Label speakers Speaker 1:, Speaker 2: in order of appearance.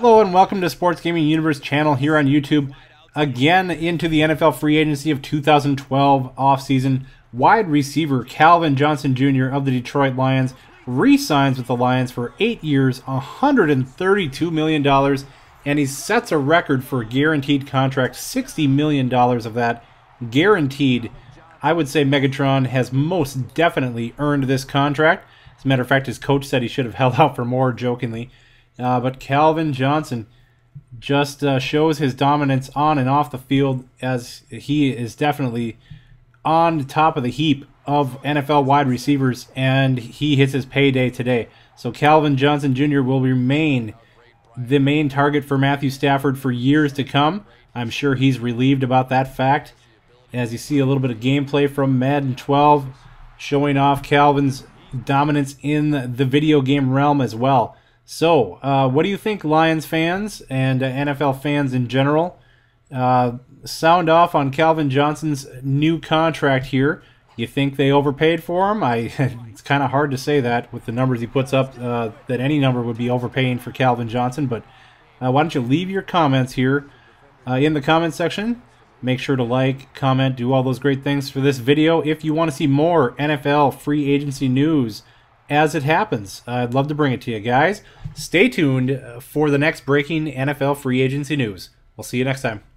Speaker 1: Hello and welcome to Sports Gaming Universe channel here on YouTube. Again, into the NFL free agency of 2012 offseason. Wide receiver Calvin Johnson Jr. of the Detroit Lions re-signs with the Lions for 8 years, $132 million, and he sets a record for a guaranteed contract, $60 million of that guaranteed. I would say Megatron has most definitely earned this contract. As a matter of fact, his coach said he should have held out for more, jokingly. But Calvin Johnson just shows his dominance on and off the field, as he is definitely on top of the heap of NFL wide receivers, and he hits his payday today. So Calvin Johnson Jr. will remain the main target for Matthew Stafford for years to come. I'm sure he's relieved about that fact. As you see a little bit of gameplay from Madden 12 showing off Calvin's dominance in the video game realm as well. So, what do you think, Lions fans and NFL fans in general? Sound off on Calvin Johnson's new contract here. You think they overpaid for him? It's kind of hard to say that with the numbers he puts up, that any number would be overpaying for Calvin Johnson. But why don't you leave your comments here in the comment section. Make sure to like, comment, do all those great things for this video. If you want to see more NFL free agency news as it happens, I'd love to bring it to you guys. Stay tuned for the next breaking NFL free agency news. We'll see you next time.